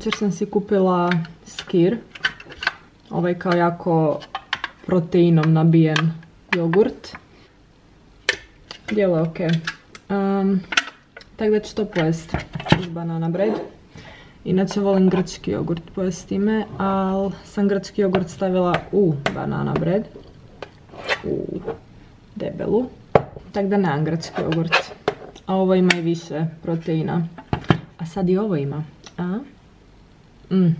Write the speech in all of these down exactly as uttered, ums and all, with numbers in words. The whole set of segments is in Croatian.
Jučer sam si kupila Skyr, ovaj kao jako proteinom nabijen jogurt. Djeluje ok. Um, tako da ću to pojesti uz banana bread. Inače volim grčki jogurt pojesti time, ali sam grčki jogurt stavila u banana bread. U debelu. Tako da nemam grčki jogurt. A ovo ima i više proteina. A sad i ovo ima. A? Mm.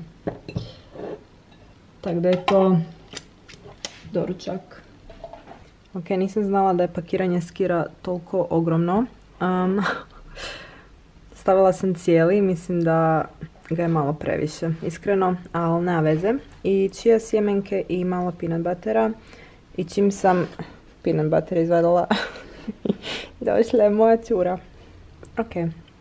Tako da je to doručak. Ok, nisam znala da je pakiranje Skyra toliko ogromno. Um, stavila sam cijeli, mislim da ga je malo previše, iskreno, ali nema veze. I čija sjemenke i malo peanut buttera. I čim sam peanut butter izvadila, došla je moja cura. Ok.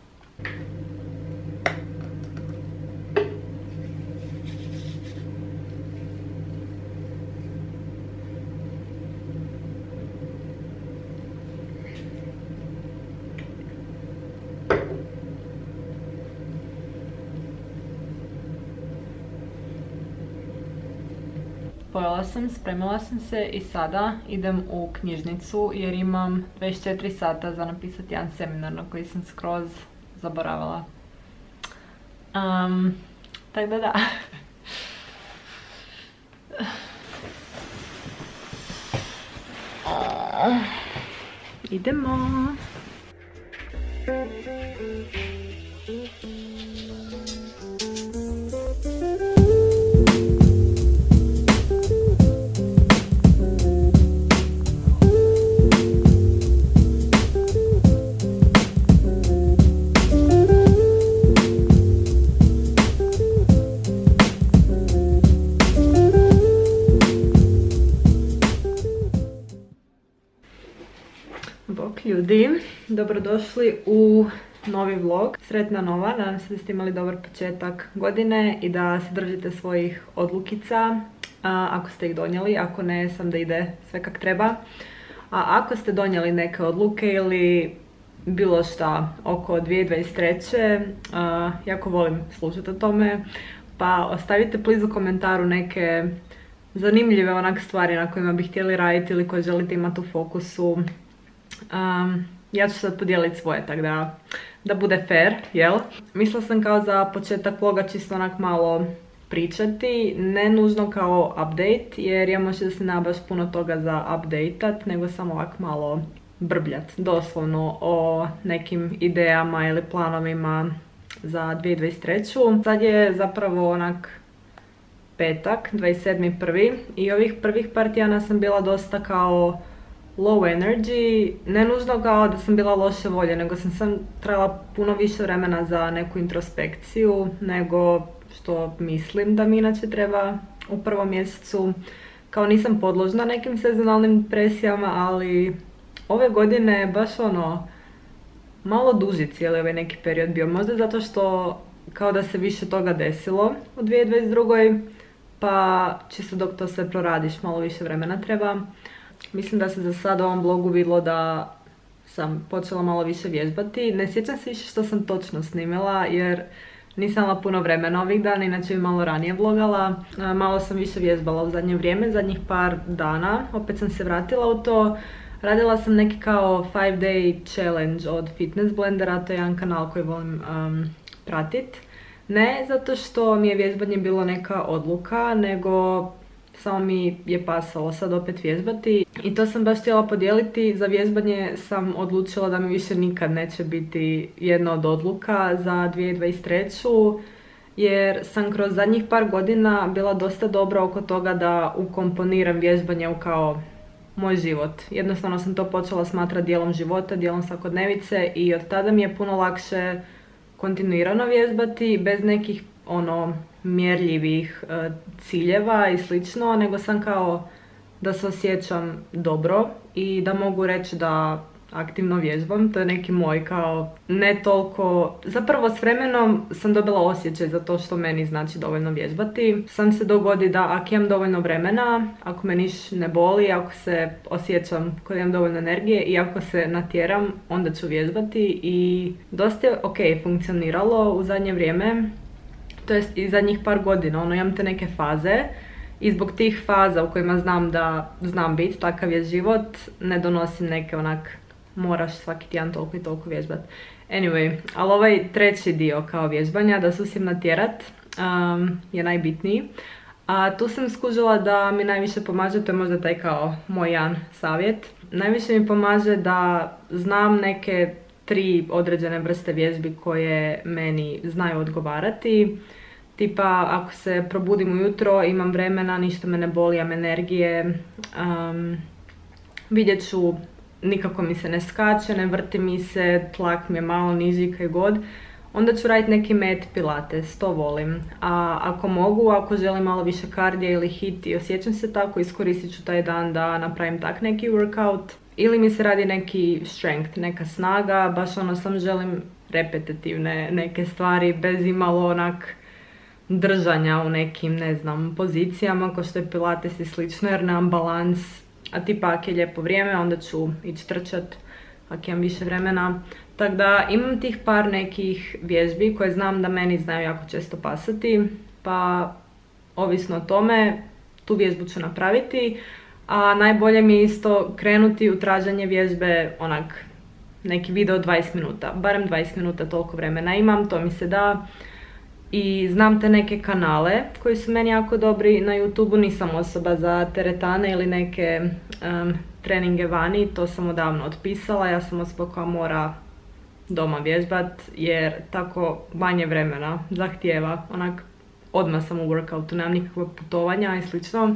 Pojela sam, spremila sam se i sada idem u knjižnicu jer imam dvadeset četiri sata za napisati jedan seminar na koji sam skroz zaboravila. Um, tako da da. Idemo. Bok ljudi, dobrodošli u novi vlog. Sretna nova, nadam se da ste imali dobar početak godine i da se držite svojih odlukica, a, ako ste ih donijeli, ako ne, sam da ide sve kak treba. A ako ste donijeli neke odluke ili bilo šta oko dvije tisuće dvadeset treće. A, jako volim slušati o tome, pa ostavite please u komentaru neke zanimljive onak stvari na kojima bi htjeli raditi ili koje želite imati u fokusu. Um, ja ću sad podijeliti svoje, tako da, da bude fair, jel? Mislila sam kao za početak vloga čisto onak malo pričati, ne nužno kao update, jer ja možda se ne baš puno toga za updateat, nego samo ovak malo brbljat, doslovno o nekim idejama ili planovima za dvije tisuće dvadeset treću. Sad je zapravo onak petak, dvadeset sedmi prvi i ovih prvih par tjedana sam bila dosta kao low energy, ne nužno kao da sam bila loše volje, nego sam sam trebala puno više vremena za neku introspekciju nego što mislim da mi inače treba u prvom mjesecu. Kao nisam podložna nekim sezonalnim depresijama, ali ove godine baš ono malo duži cijeli ovaj neki period bio. Možda zato što kao da se više toga desilo u dvije tisuće dvadeset drugoj. Pa čisto dok to sve proradiš malo više vremena treba. Mislim da se za sad u ovom blogu vidjelo da sam počela malo više vježbati. Ne sjećam se više što sam točno snimila jer nisam imala puno vremena ovih dana, inače bi malo ranije vlogala. Malo sam više vježbala u zadnje vrijeme, zadnjih par dana. Opet sam se vratila u to. Radila sam neki kao five day challenge od Fitness Blendera, to je jedan kanal koji volim um, pratit. Ne zato što mi je vježbanje bilo neka odluka, nego samo mi je pasalo sad opet vježbati i to sam baš htjela podijeliti. Za vježbanje sam odlučila da mi više nikad neće biti jedna od odluka za dvije tisuće dvadeset treću. Jer sam kroz zadnjih par godina bila dosta dobra oko toga da ukomponiram vježbanje u kao moj život. Jednostavno sam to počela smatrati dijelom života, dijelom svakodnevice i od tada mi je puno lakše kontinuirano vježbati bez nekih ono mjerljivih uh, ciljeva i slično, nego sam kao da se osjećam dobro i da mogu reći da aktivno vježbam. To je neki moj kao ne toliko, zapravo s vremenom sam dobila osjećaj za to što meni znači dovoljno vježbati. Sam se dogodi da ako imam dovoljno vremena, ako me niš ne boli, ako se osjećam kod imam dovoljno energije i ako se natjeram, onda ću vježbati i dosta je ok funkcioniralo u zadnje vrijeme. to jest i zadnjih par godina, ono, imam te neke faze i zbog tih faza u kojima znam da znam biti, takav je život, ne donosim neke onak, moraš svaki tjedan toliko i toliko vježbat. Anyway, ali ovaj treći dio kao vježbanja, da se usijem natjerat, um, je najbitniji. A tu sam skužila da mi najviše pomaže, to je možda taj kao moj jedan savjet. Najviše mi pomaže da znam neke tri određene vrste vježbi koje meni znaju odgovarati. Tipa, ako se probudim ujutro, imam vremena, ništa me ne boli, imam energije, um, vidjet ću, nikako mi se ne skače, ne vrti mi se, tlak mi je malo niži, kaj god. Onda ću raditi neki mat pilates, to volim. A ako mogu, ako želim malo više kardija ili hit i osjećam se tako, iskoristit ću taj dan da napravim tak neki workout. Ili mi se radi neki strength, neka snaga, baš ono sam želim repetitivne neke stvari bez imalo onak držanja u nekim, ne znam, pozicijama ko što je pilates i slično jer nemam balans. A tipa ako je lijepo vrijeme onda ću ići trčat ako imam više vremena. Tako da imam tih par nekih vježbi koje znam da meni znaju jako često pasati, pa ovisno o tome tu vježbu ću napraviti. A najbolje mi je isto krenuti u traženje vježbe onak neki video dvadeset minuta, barem dvadeset minuta, toliko vremena imam, to mi se da. I znam te neke kanale koji su meni jako dobri na YouTubeu, nisam osoba za teretane ili neke um, treninge vani, to sam odavno otpisala, ja sam osoba koja mora doma vježbat jer tako manje vremena zahtijeva, onak odmah sam u workoutu, nemam nikakve putovanja i slično.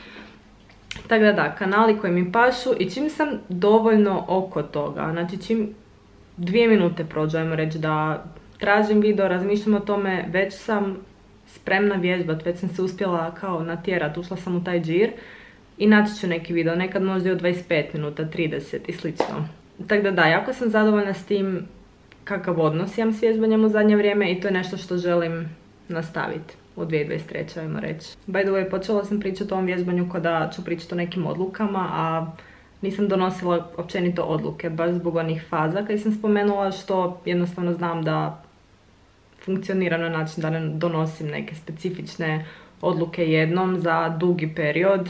Tako da da, kanali koji mi pašu i čim sam dovoljno oko toga, znači čim dvije minute prođu, ajmo reći da tražim video, razmišljam o tome, već sam spremna vježbat, već sam se uspjela kao natjerat, ušla sam u taj džir i naći ću neki video, nekad možda i od dvadeset pet minuta, trideset i slično. Tako da da, jako sam zadovoljna s tim kakav odnos imam s vježbanjem u zadnje vrijeme i to je nešto što želim nastaviti u dvije tisuće dvadeset treće. ajmo reći. By the way, počela sam pričati o ovom vježbanju kao da ću pričati o nekim odlukama, a nisam donosila općenito odluke, baš zbog onih faza kad sam spomenula, što jednostavno znam da funkcionira na način da ne donosim neke specifične odluke jednom za dugi period,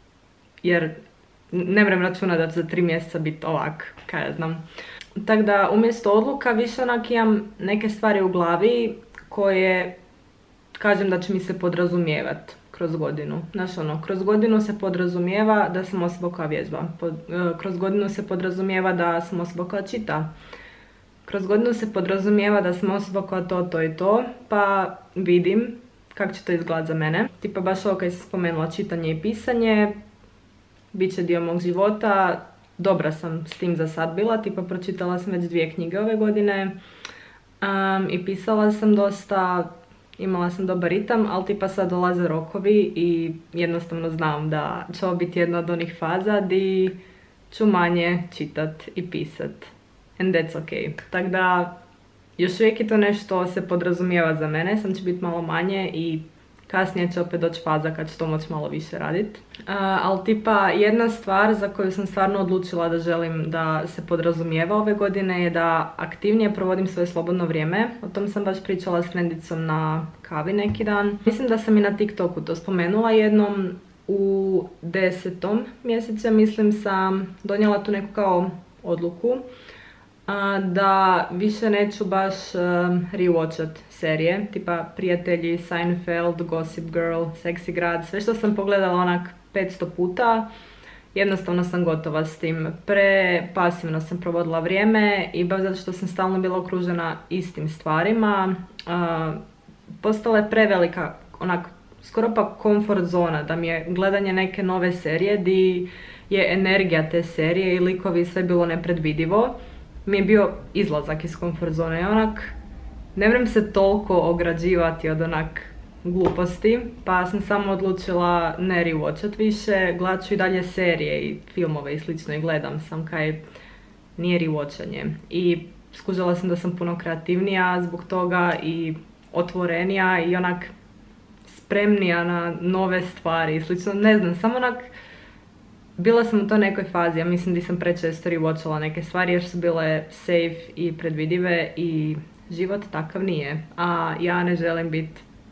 jer ne vrem računa da će za tri mjeseca biti ovak, kaj ja znam. Tako da umjesto odluka više onak imam neke stvari u glavi koje kažem da će mi se podrazumijevati kroz godinu. Znaš ono, kroz godinu se podrazumijeva da sam osoba koja vježba. Pod, kroz godinu se podrazumijeva da sam osoba koja čita. Kroz godinu se podrazumijeva da sam osoba koja to, to i to, pa vidim kako će to izgledati za mene. Tipa baš ovo kad sam spomenula čitanje i pisanje, bit će dio mog života, dobra sam s tim za sad bila, tipa pročitala sam već dvije knjige ove godine um, i pisala sam dosta, imala sam dobar ritam, ali tipa sad dolaze rokovi i jednostavno znam da će ovo biti jedna od onih faza di ću manje čitat i pisat. And that's okay. Tako da još uvijek je to nešto se podrazumijeva za mene, sam će biti malo manje i kasnije će opet doći faza kad ću to moći malo više raditi. Uh, ali tipa jedna stvar za koju sam stvarno odlučila da želim da se podrazumijeva ove godine je da aktivnije provodim svoje slobodno vrijeme. O tom sam baš pričala s frendicom na kavi neki dan. Mislim da sam i na TikToku to spomenula jednom. U desetom mjesecu, mislim, sam donijela tu neku kao odluku da više neću baš rewatchat serije, tipa Prijatelji, Seinfeld, Gossip Girl, Seksi grad, sve što sam pogledala onak petsto puta, jednostavno sam gotova s tim. Prepasivno sam provodila vrijeme i baš zato što sam stalno bila okružena istim stvarima, postala je prevelika, onak, skoro pa comfort zona, da mi je gledanje neke nove serije di je energija te serije i likovi sve bilo nepredvidivo, mi je bio izlazak iz comfort zone i onak ne vrem se toliko ograđivati od onak gluposti, pa sam samo odlučila ne rewatchat više, gledat ću i dalje serije i filmove i slično i gledam sam kaj nije rewatchanje. I skužila sam da sam puno kreativnija zbog toga i otvorenija i onak spremnija na nove stvari i slično, ne znam, samo onak bila sam u toj nekoj fazi, ja mislim da sam prečesto rewatchala neke stvari jer su bile safe i predvidive i život takav nije, a ja ne želim biti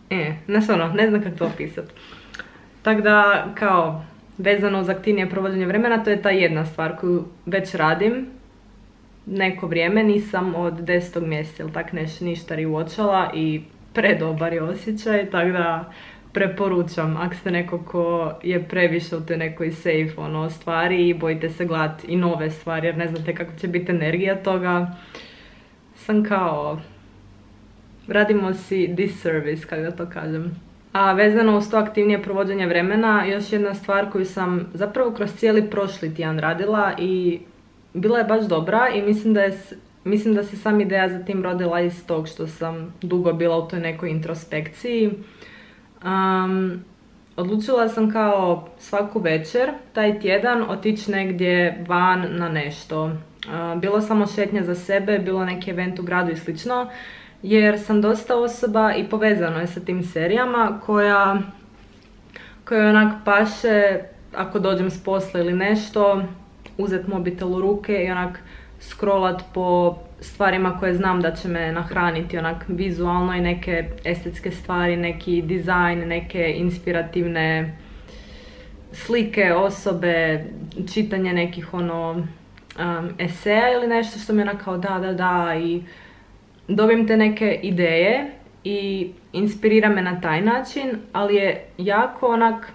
E, znaš ono, ne znam kako to opisat. Tako da, kao, vezano uz aktivnije provođenje vremena, to je ta jedna stvar koju već radim neko vrijeme, nisam od desetog mjeseca ili tak neš, ništa uočala i predobar je osjećaj, tako da preporučam, ako ste neko ko je previše u toj nekoj safe ono, stvari i bojite se gledati i nove stvari jer ne znate kako će biti energija toga, sam kao, radimo si disservice, kako da to kažem. A vezano uz to aktivnije provođenje vremena, još jedna stvar koju sam zapravo kroz cijeli prošli tjedan radila i bila je baš dobra i mislim da, je, mislim da se sam ideja za tim rodila iz tog što sam dugo bila u toj nekoj introspekciji. Um, odlučila sam kao svaku večer, taj tjedan, otići negdje van na nešto. Uh, bilo samo šetnja za sebe, bilo neki event u gradu i slično, jer sam dosta osoba i povezano je sa tim serijama koja, koja onak paše ako dođem s posla ili nešto, uzet mobitel u ruke i onak scrollat po stvarima koje znam da će me nahraniti onak vizualno i neke estetske stvari, neki dizajn, neke inspirativne slike, osobe, čitanje nekih ono um, eseja ili nešto što mi je onak kao da, da, da i dobijem te neke ideje i inspirira me na taj način, ali je jako onak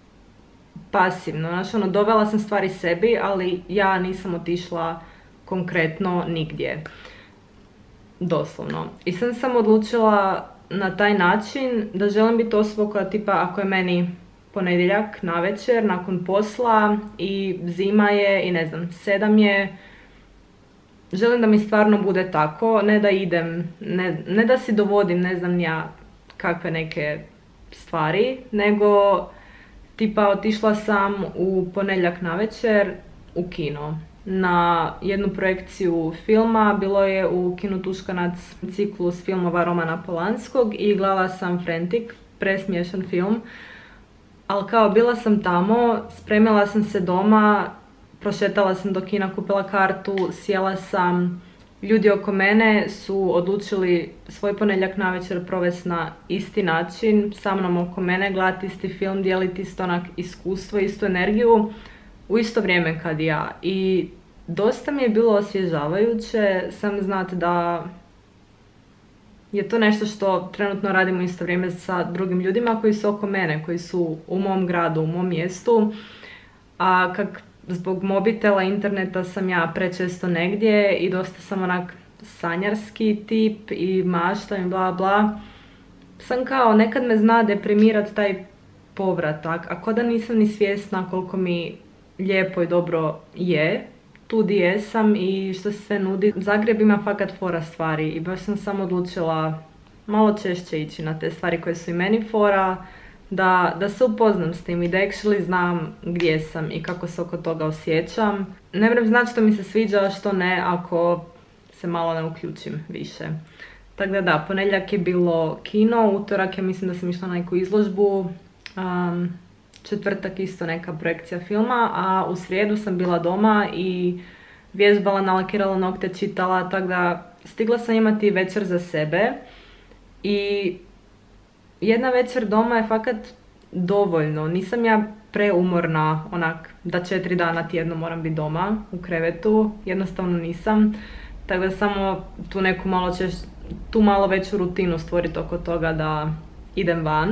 pasivno, znači ono, dovela sam stvari sebi, ali ja nisam otišla konkretno nigdje, doslovno. I sam sam odlučila na taj način da želim biti osoba koja tipa, ako je meni ponedjeljak navečer nakon posla i zima je i ne znam, sedam je, želim da mi stvarno bude tako, ne da idem, ne, ne da si dovodim ne znam ja kakve neke stvari, nego tipa otišla sam u ponedjeljak navečer u kino na jednu projekciju filma, bilo je u kinu Tuškanac ciklus filmova Romana Polanskog i gledala sam Frantic, presmiješan film, ali kao bila sam tamo, spremila sam se doma, prošetala sam do kina, kupila kartu, sjela sam, ljudi oko mene su odlučili svoj ponedjeljak navečer provesti na isti način, sa mnom oko mene, gledati isti film, dijeliti isto onak iskustvo, istu energiju, u isto vrijeme kad ja. I dosta mi je bilo osvježavajuće, sam znati da je to nešto što trenutno radimo isto vrijeme sa drugim ljudima koji su oko mene, koji su u mom gradu, u mom mjestu, a kak zbog mobitela, interneta sam ja prečesto negdje i dosta sam onak sanjarski tip i maštam i bla bla. Sam kao, nekad me zna deprimirat taj povratak, a ko da nisam ni svjesna koliko mi lijepo i dobro je, tu di jesam i što se sve nudi. Zagreb ima fakat fora stvari i baš sam samo odlučila malo češće ići na te stvari koje su i meni fora, Da, da se upoznam s tim i da actually znam gdje sam i kako se oko toga osjećam. Ne vrem znači što mi se sviđa, a što ne ako se malo ne uključim više. Tako da da, ponedjeljak je bilo kino, utorak ja mislim da sam išla na neku izložbu, um, četvrtak isto neka projekcija filma, a u srijedu sam bila doma i vježbala, nalakirala nokte, čitala, tako da stigla sam imati večer za sebe i jedna večer doma je fakat dovoljno, nisam ja preumorna onak da četiri dana tjedno moram biti doma u krevetu, jednostavno nisam, tako da samo tu neku malo češ, tu malo veću rutinu stvoriti oko toga da idem van.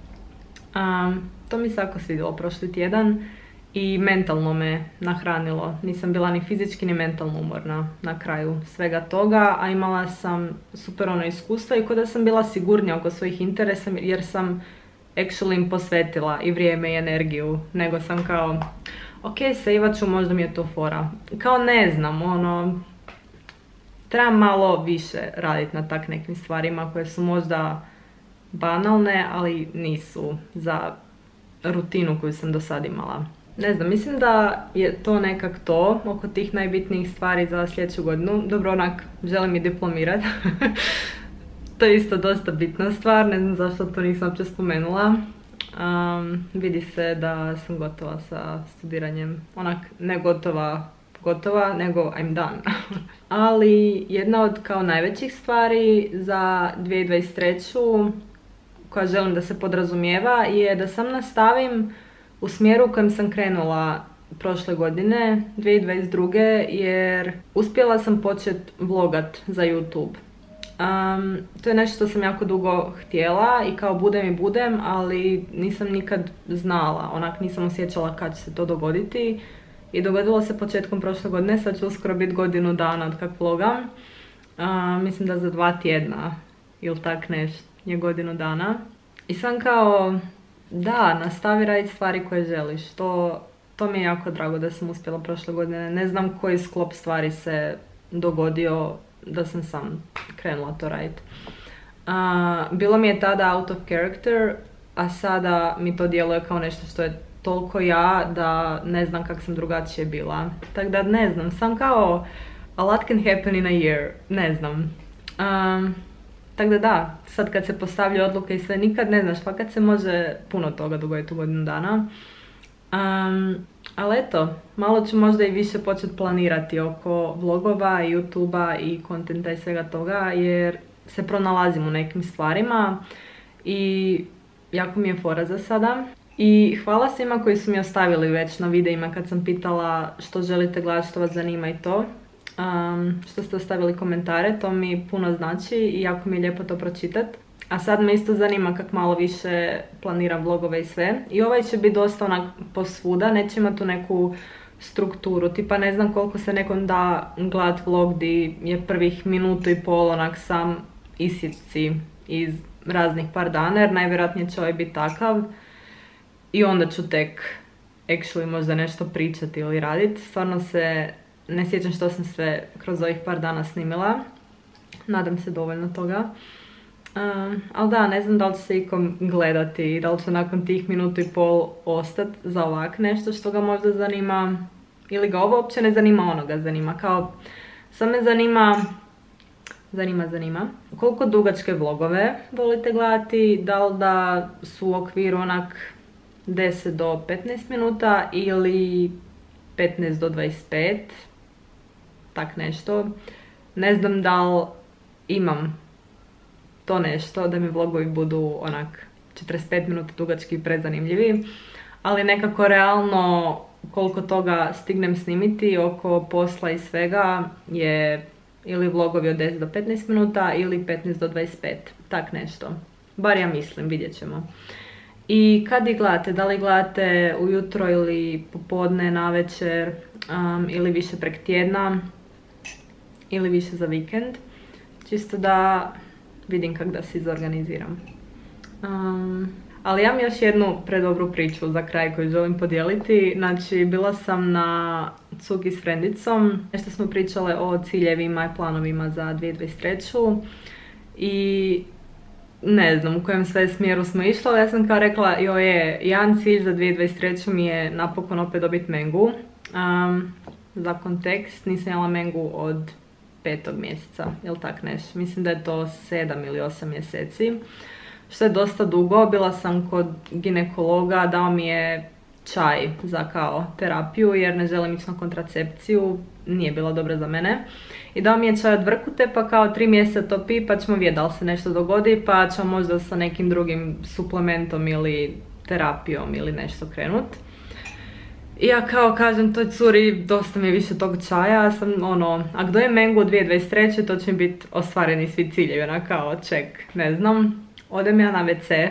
Um, to mi se jako svidjelo prošli tjedan i mentalno me nahranilo, nisam bila ni fizički ni mentalno umorna na kraju svega toga, a imala sam super ono iskustva i kod da sam bila sigurnija oko svojih interesa jer sam actually im posvetila i vrijeme i energiju, nego sam kao ok, sejvat ću, možda mi je to fora. Kao ne znam, ono, trebam malo više raditi na tak nekim stvarima koje su možda banalne, ali nisu za rutinu koju sam do sad imala. Ne znam, mislim da je to nekak to, oko tih najbitnijih stvari za sljedeću godinu. Dobro, onak, želim i diplomirat. To je isto dosta bitna stvar, ne znam zašto to nisam uopće spomenula. Um, vidi se da sam gotova sa studiranjem, onak, ne gotova, gotova, nego I'm done. Ali jedna od kao najvećih stvari za dvije tisuće dvadeset treću koja želim da se podrazumijeva je da sam nastavim u smjeru u kojem sam krenula prošle godine, dvije tisuće dvadeset druge. jer uspjela sam početi vlogat za YouTube. Um, to je nešto što sam jako dugo htjela i kao budem i budem, ali nisam nikad znala, onak nisam osjećala kad će se to dogoditi. I dogodilo se početkom prošle godine, sad će uskoro biti godinu dana od kak vlogam. Uh, mislim da za dva tjedna ili tak nešto je godinu dana. I sam kao, da, nastavi raditi stvari koje želiš. To, to mi je jako drago da sam uspjela prošle godine. Ne znam koji sklop stvari se dogodio da sam sam krenula to raditi. Uh, bilo mi je tada out of character, a sada mi to djeluje kao nešto što je toliko ja da ne znam kak sam drugačije bila. Tako da ne znam, sam kao a lot can happen in a year, ne znam. Um, tako da da, sad kad se postavljaju odluke i sve, nikad ne znaš, fakat se može puno toga dogoditi u godinu dana. Um, ali eto, malo ću možda i više početi planirati oko vlogova, YouTube-a i kontenta i svega toga, jer se pronalazim u nekim stvarima i jako mi je fora za sada. I hvala svima koji su mi ostavili već na videima kad sam pitala što želite gledati, što vas zanima i to. Um, što ste ostavili komentare, to mi puno znači i jako mi je lijepo to pročitati. A sad me isto zanima kak malo više planiram vlogove i sve. I ovaj će biti dosta onak posvuda, neće imati tu neku strukturu. Tipa ne znam koliko se nekom da gledat vlog di je prvih minutu i pol onak sam isjeci iz raznih par dana, jer najvjerojatnije će ovaj biti takav. I onda ću tek actually možda nešto pričati ili raditi. Stvarno se ne sjećam što sam sve kroz ovih par dana snimila. Nadam se dovoljno toga. Um, ali da, ne znam da li će se ikom gledati i da li će nakon tih minutu i pol ostati za ovak nešto što ga možda zanima. Ili ga ovo uopće ne zanima, ono ga zanima. Kao, sad me zanima, zanima, zanima. Koliko dugačke vlogove volite gledati, da li da su u okviru onak deset do petnaest minuta ili petnaest do dvadeset pet, tak nešto. Ne znam da li imam to nešto da mi vlogovi budu onak četrdeset pet minuta dugački i prezanimljivi, ali nekako realno koliko toga stignem snimiti oko posla i svega je ili vlogovi od deset do petnaest minuta ili petnaest do dvadeset pet, tak nešto. Bar ja mislim, vidjet ćemo. I kad ih gledate, da li gledate ujutro ili popodne, navečer, um, ili više prek tjedna, ili više za vikend, čisto da vidim kako da se izorganiziram. Um, ali imam još jednu predobru priču za kraj koju želim podijeliti. Znači, bila sam na cugi s frendicom, nešto smo pričale o ciljevima i planovima za dvije tisuće dvadeset treću i ne znam u kojem sve smjeru smo išli, ali ja sam kao rekla, joj je, jedan cilj za dvije tisuće dvadeset treću mi je napokon opet dobiti mengu. Um, za kontekst, nisam jela mengu od petog mjeseca, jel tak nešto? Mislim da je to sedam ili osam mjeseci, što je dosta dugo. Bila sam kod ginekologa, dao mi je čaj za kao terapiju jer ne želim ići na kontracepciju, nije bila dobra za mene. I dao mi je čaj od vrkute, pa kao tri mjeseca to pi, pa ćemo vidjeti da li se nešto dogodi, pa ćemo možda sa nekim drugim suplementom ili terapijom ili nešto krenut. I ja kao kažem toj curi, dosta mi je više tog čaja, ja sam ono, a kdo je mengu u dvije tisuće dvadeset treće, to će mi biti ostvareni svi ciljevi, ona kao ček, ne znam. Odem ja na ve ce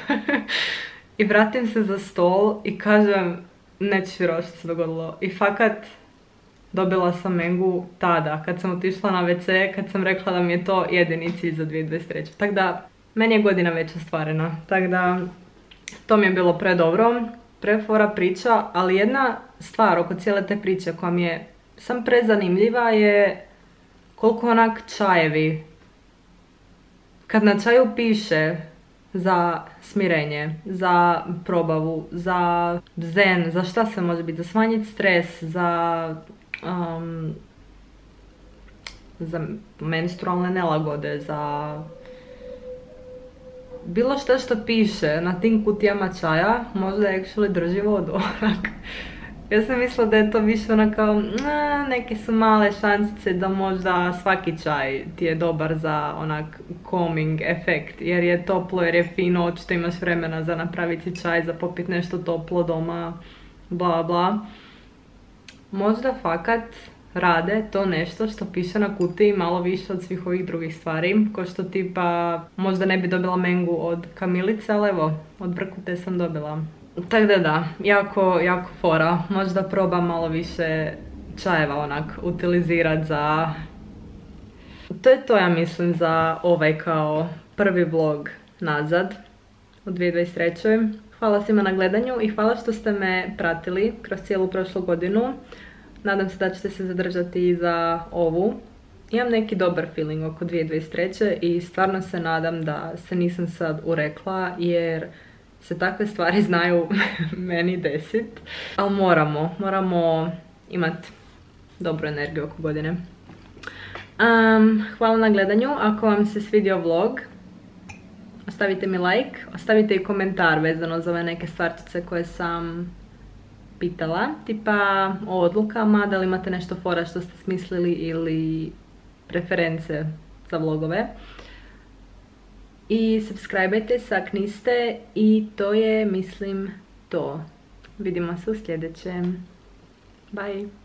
i vratim se za stol i kažem, nećeš vjerovati što se dogodilo. I fakat dobila sam mengu tada, kad sam otišla na ve ce, kad sam rekla da mi je to jedini cilj za dvije tisuće dvadeset treću. Tako da, meni je godina već ostvarena. Tako da, to mi je bilo predobro, prefora priča, ali jedna stvar oko cijele te priče koja mi je sam prezanimljiva je koliko onak čajevi, kad na čaju piše za smirenje, za probavu, za zen, za šta sve može biti, za smanjiti stres, za, um, za menstrualne nelagode, za bilo što što piše na tim kutijama čaja, možda actually drži vodu. Ja sam mislila da je to više ona kao, neke su male šansice da možda svaki čaj ti je dobar za onak calming efekt, jer je toplo, jer je fino, očito imaš vremena za napraviti čaj, za popiti nešto toplo doma, bla bla. Možda fakat rade to nešto što piše na kutiji malo više od svih ovih drugih stvari, ko što tipa možda ne bi dobila mengu od kamilice, ali evo, od brkute sam dobila. Tako da da, jako, jako fora. Možda probam malo više čajeva onak utilizirat za... To je to, ja mislim, za ovaj kao prvi vlog nazad u dvije tisuće dvadeset trećoj. Hvala svima na gledanju i hvala što ste me pratili kroz cijelu prošlu godinu. Nadam se da ćete se zadržati i za ovu. Imam neki dobar feeling oko dvije tisuće dvadeset treće i stvarno se nadam da se nisam sad urekla, jer se takve stvari znaju meni desit. Ali moramo, moramo imati dobru energiju oko godine. Um, hvala na gledanju. Ako vam se svidio vlog, ostavite mi like, ostavite i komentar vezano za ove neke stvarčice koje sam pitala, tipa o odlukama, da li imate nešto fora što ste smislili ili preference za vlogove. I subscribe-ajte se ako niste i to je, mislim, to. Vidimo se u sljedećem. Bye!